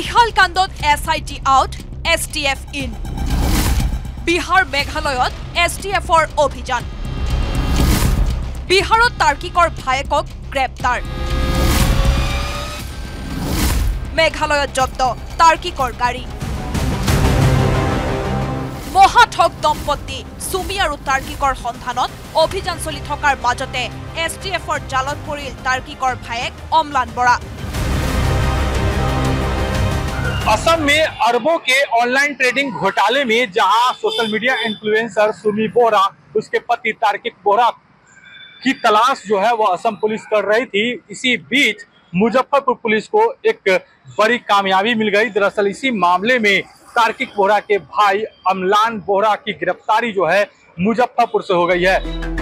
বিহাল কাণ্ডত SIT out STF in Bihar মেঘালয়ত STFৰ অভিযান বিহাৰত তাৰ্কিকৰ ভায়েকক গ্ৰেপ্তাৰ মেঘালয়ত জব্দ তাৰ্কিকৰ গাড়ী মহাঠক দম্পতি সুমি আৰু তাৰ্কিকৰ সন্ধানত অভিযান চলি থকাৰ মাজতে STFৰ জালত পৰিল তাৰ্কিকৰ ভায়েক অম্লান বৰা असम में अरबों के ऑनलाइन ट्रेडिंग घोटाले में जहां social media influencer Sumi Bora उसके पति तार्किक बोरा की तलाश जो है वो असम पुलिस कर रही थी। इसी बीच मुजफ्फरपुर पुलिस को एक बड़ी कामयाबी मिल गई। दरअसल इसी मामले में तार्किक बोरा के भाई अम्लान बोरा की गिरफ्तारी जो है मुजफ्फरपुर से हो गई है।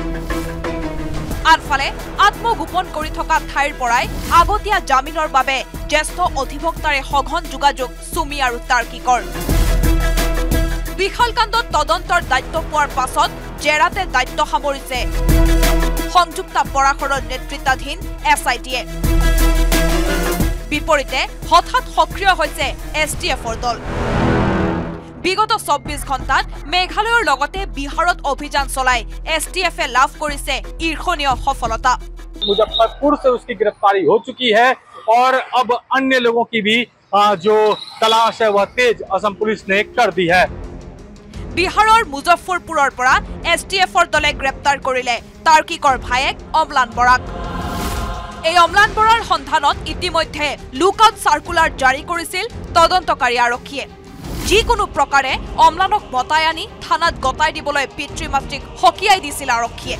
आनफाले आत्मगोपन करि थका ठाইৰ পৰাই আগতীয়া জামিনৰ বাবে জ্যেষ্ঠ অধিবক্তাৰে সঘন যোগাযোগ সুমি আৰু তাৰ্কিকৰ বিহাল কাণ্ডত তদন্তৰ দায়িত্ব পোৱাৰ পাছত জেৰাতে দায়িত্ব সামৰিছে সংযুক্তা পৰাশৰৰ নেতৃত্বাধীন SITয়ে বিপৰীতে হঠাৎ সক্ৰিয় হৈছে STFৰ দল বিগত 24 ঘণ্টাত মেঘালয়ৰ লগতে বিহাৰত অভিযান চলাই STFে লাভ কৰিছে ঈৰ্ষণীয় সফলতা। मुजफ्फरपुर से उसकी गिरफ्तारी हो चुकी है और अब अन्य लोगों की भी जो तलाश है वह तेज असम पुलिस ने कर दी है। बिहाৰৰ मुजफ्फरपुৰৰ পৰা STFৰ দলে গ্ৰেপ্তাৰ কৰিলে তাৰ্কিকৰ ভায়েক অম্লান বৰাক। এই অম্লান বৰাৰ সন্ধানত ইতিমধ্যে লুকআউট সাৰ্কুলাৰ জাৰি কৰিছিল তদন্তকাৰী আৰক্ষীয়ে। যিকোনো প্ৰকাৰে অম্লানক বতাই আনি থানাত গতাই দিবলৈ পিতৃ মাতৃক হকিয়াই দিছিল আৰক্ষীয়ে।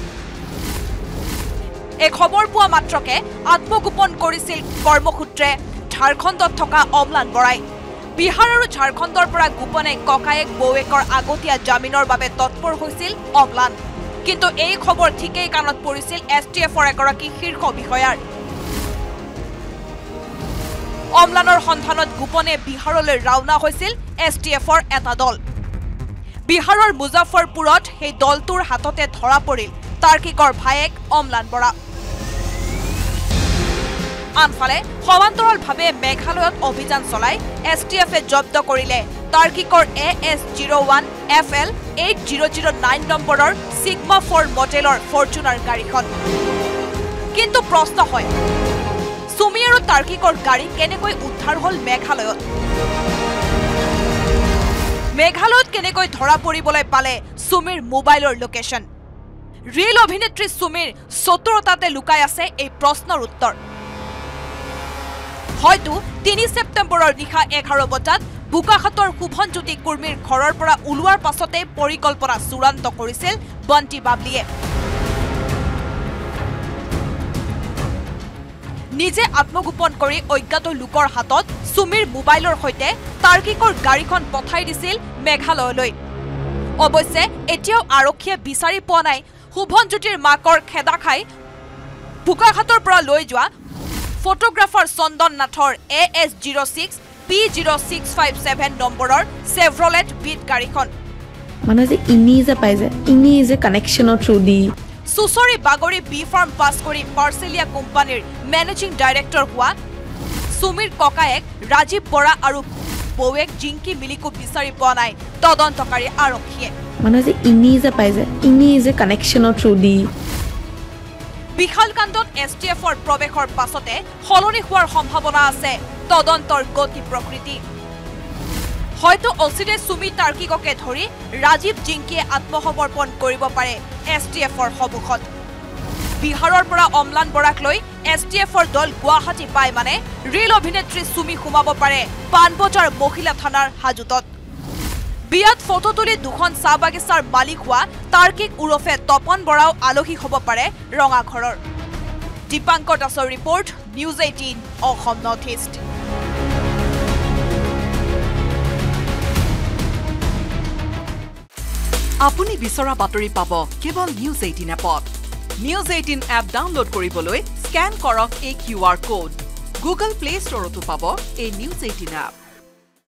এই খবৰ পোৱা মাত্ৰকে আত্মগোপন কৰিছিল কৰ্মসূত্ৰে ঝাৰখণ্ডত থকা অম্লান বৰাই। বিহাৰ আৰু ঝাৰখণ্ডৰ পৰা গোপনে ককায়েক বৌৱেকৰ আগতীয়া জামিনৰ বাবে তৎপৰ হৈছিল অম্লান। কিন্তু এই খবৰ ঠিকেই কাণত পৰিছিল STFৰ এগৰাকী শীৰ্ষ বিষয়াৰ। অম্লানৰ সন্ধানত গোপনে বিহাৰলৈ ৰাওনা হৈছিল STFৰ এটা দল। বিহাৰৰ মুজফ্ফৰপুৰত সেই দলটোৰ হাততে ধৰা পৰিল তাৰ্কিকৰ ভায়েক অম্লান বৰা। আনফালে সমান্তৰালভাৱে মেঘালয়ত অভিযান চলাই STFে জব্দ কৰিলে তাৰ্কিকৰ AS01 FL 8009 নম্বৰৰ Sigma 4 মডেলৰ ফৰ্চুনাৰ গাড়ীখন। কিন্তু প্ৰশ্ন হয় সুমি আৰু তাৰ্কিকৰ গাড়ী কেনেকৈ উদ্ধাৰ হল মেঘালয়ত মেঘালয়ত কেনেকৈ ধৰা পৰিবলৈ পালে সুমিৰ মোবাইলৰ লোকেশন ৰিয়েল অভিনেত্ৰী সুমিৰ চতুৰতাতে লুকাই আছে এই প্ৰশ্নৰ উত্তৰ হয়তো 3 সেপ্টেম্বৰৰ নিশা 11 বজাত বুকাখাতৰ শুভনজ্যোতি কুৰ্মীৰ ঘৰৰ পৰা উলোৱাৰ পাছতে পৰিকল্পনা চূড়ান্ত কৰিছিল বন্টি বাবলিয়ে নিজে আত্মগোপন কৰি অজ্ঞাত লোকৰ হাতত সুমিৰ মোবাইলৰ সৈতে তাৰ্কিকৰ গাড়ীখন পঠাই দিছিল মেঘালয়লৈ অৱশ্যে এতিয়াও আৰক্ষীয়ে বিচাৰি পোৱা নাই শুভনজ্যোতিৰ মাকৰ খেদা খাই বুকাখাতৰ পৰা লৈ যোৱা ফটোগ্ৰাফাৰ চন্দন নাথৰ AS06 P0657 নম্বৰৰ চেভ্ৰলেট বিট গাড়ীখন মানে যে ইনি যে কানেকশনৰ থ্ৰু দি সুসৰি বাগৰি বি ফাৰ্ম পাছ কৰি পাৰ্চেলিয়া কোম্পানীৰ মেনেজিং ডাইৰেক্টৰ হোৱা সুমিৰ ককায়েক ৰাজীৱ বৰা আৰু বৌৱেক জিংকি মিলিকো বিচাৰি পোৱা নাই তদন্তকাৰী আৰক্ষীয়ে মানে যে ইনি যে কানেকশনৰ থ্ৰু দি বিহাল কাণ্ডত STFৰ প্ৰৱেশৰ পাছতে সলনি হোৱাৰ সম্ভাৱনা আছে তদন্তৰ গতি প্ৰকৃতি হয়তো অচিৰে সুমি তাৰ্কিককে ধৰি ৰাজীৱ জিংকিয়ে আত্মসমৰ্পণ কৰিব পাৰে STFৰ সন্মুখত বিহাৰৰ পৰা অম্লান বৰাক লৈ STFৰ দল গুৱাহাটী পায় মানে ৰিয়েল অভিনেত্ৰী সুমি সোমাব পাৰে পানবজাৰ মহিলা থানাৰ হাজতত বিয়াত ফটো তুলি দুখন চাহ বাগিচাৰ মালিক হোৱা তাৰ্কিক উৰফে তপন বৰাও আলহী হ'ব পাৰে ৰঙাঘৰৰ দীপাংকৰ দাসৰ report News 18 Assam North East আপুনি বিচৰা বাতৰি পাব কেৱল News 18 এপত News 18 এপ ডাউনলোড কৰিবলৈ স্ক্যান কৰক এই QR কোড Google Play Storeতো পাব এই News 18 এপ